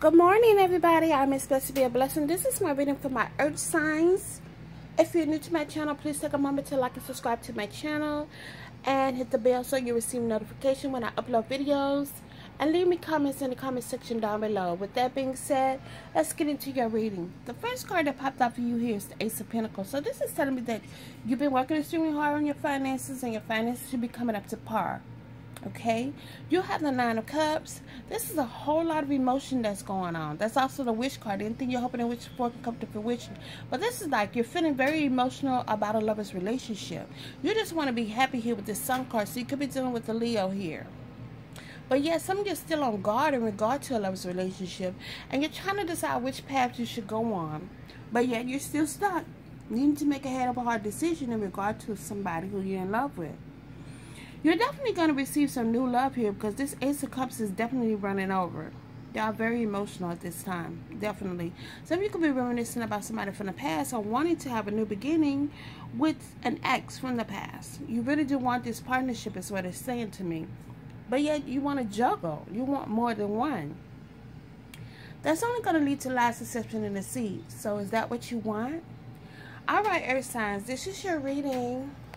Good morning, everybody. I'm blessed to be a blessing. This is my reading for my earth signs. If you're new to my channel, please take a moment to like and subscribe to my channel and hit the bell so you receive notification when I upload videos, and leave me comments in the comment section down below. With that being said, let's get into your reading. The first card that popped out for you here is the Ace of Pentacles. So this is telling me that you've been working extremely hard on your finances, and your finances should be coming up to par. Okay, you have the Nine of Cups. This is a whole lot of emotion that's going on. That's also the Wish card. Anything you're hoping and wishing for can come to fruition. But this is like you're feeling very emotional about a lover's relationship. You just want to be happy here with this Sun card. So you could be dealing with the Leo here. But yeah, some of you are still on guard in regard to a lover's relationship, and you're trying to decide which path you should go on. But yet you're still stuck. You need to make a head of a hard decision in regard to somebody who you're in love with. You're definitely going to receive some new love here, because this Ace of Cups is definitely running over. Y'all very emotional at this time. Definitely. Some of you could be reminiscing about somebody from the past, or wanting to have a new beginning with an ex from the past. You really do want this partnership is what it's saying to me. But yet you want to juggle. You want more than one. That's only going to lead to lies, deception, and deceit. So is that what you want? Alright, Earth signs. This is your reading.